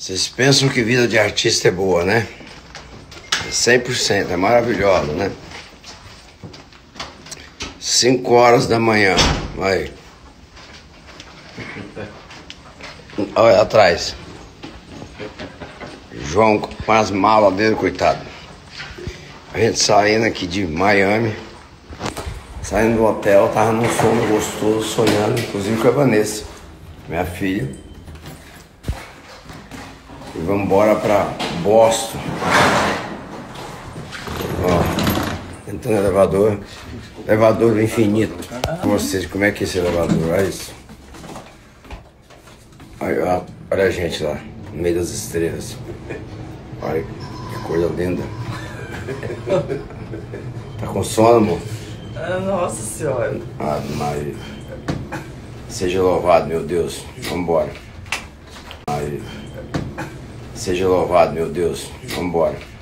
Vocês pensam que vida de artista é boa, né? 100%, é maravilhosa, né? 5 horas da manhã, aí. Olha atrás. João com as malas dele, coitado. A gente saindo aqui de Miami, saindo do hotel, tava num sono gostoso, sonhando, inclusive com a Vanessa, minha filha. E vamos embora pra Boston. Ó, entrando no elevador. Elevador do infinito. Vocês, como é que é esse elevador? Olha isso. Olha a gente lá, no meio das estrelas. Olha que coisa linda. Tá com sono, amor? Nossa senhora. Ah, Maria. Seja louvado, meu Deus. Vambora. Maria. Seja louvado, meu Deus. Vambora.